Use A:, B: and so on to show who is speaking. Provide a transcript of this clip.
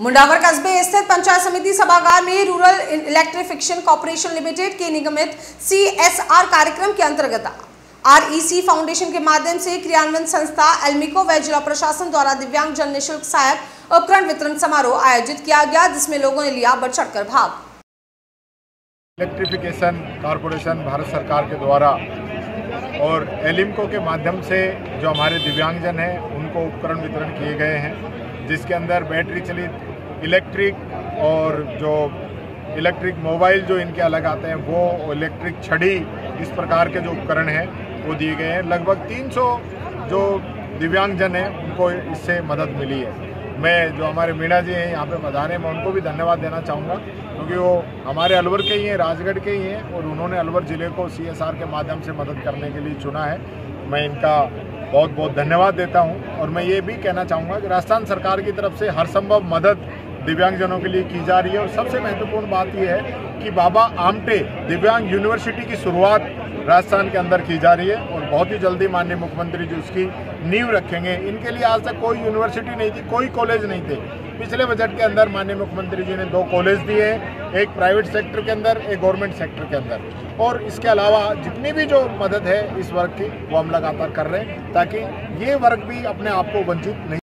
A: मुंडावर कस्बे स्थित पंचायत समिति सभागार में रूरल इलेक्ट्रिफिकेशन कॉर्पोरेशन लिमिटेड के निगमित CSR कार्यक्रम के अंतर्गत REC फाउंडेशन के माध्यम से क्रियान्वयन संस्था एल्मिको व जिला प्रशासन द्वारा दिव्यांग जन निःशुल्क सहायक उपकरण वितरण समारोह आयोजित किया गया, जिसमें लोगों ने लिया बढ़ चढ़कर भाग।
B: इलेक्ट्रिफिकेशन कॉर्पोरेशन भारत सरकार के द्वारा और एल्मिको के माध्यम से जो हमारे दिव्यांगजन हैं उनको उपकरण वितरण किए गए हैं, जिसके अंदर बैटरी चलित इलेक्ट्रिक और जो इलेक्ट्रिक मोबाइल जो इनके अलग आते हैं वो, इलेक्ट्रिक छड़ी, इस प्रकार के जो उपकरण हैं वो दिए गए हैं। लगभग 300 जो दिव्यांगजन हैं उनको इससे मदद मिली है। मैं जो हमारे मीणा जी हैं यहाँ पे पधारे, मैं उनको भी धन्यवाद देना चाहूँगा, क्योंकि वो हमारे अलवर के ही हैं, राजगढ़ के ही हैं और उन्होंने अलवर ज़िले को CSR के माध्यम से मदद करने के लिए चुना है। मैं इनका बहुत बहुत धन्यवाद देता हूँ। और मैं ये भी कहना चाहूँगा कि राजस्थान सरकार की तरफ से हर संभव मदद दिव्यांगजनों के लिए की जा रही है। और सबसे महत्वपूर्ण बात यह है कि बाबा आमटे दिव्यांग यूनिवर्सिटी की शुरुआत राजस्थान के अंदर की जा रही है और बहुत ही जल्दी माननीय मुख्यमंत्री जी उसकी नींव रखेंगे। इनके लिए आज तक कोई यूनिवर्सिटी नहीं थी, कोई कॉलेज नहीं थे। पिछले बजट के अंदर माननीय मुख्यमंत्री जी ने 2 कॉलेज दिए हैं, एक प्राइवेट सेक्टर के अंदर, एक गवर्नमेंट सेक्टर के अंदर। और इसके अलावा जितनी भी जो मदद है इस वर्ग की वो हम लगातार कर रहे हैं, ताकि ये वर्ग भी अपने आप को वंचित नहीं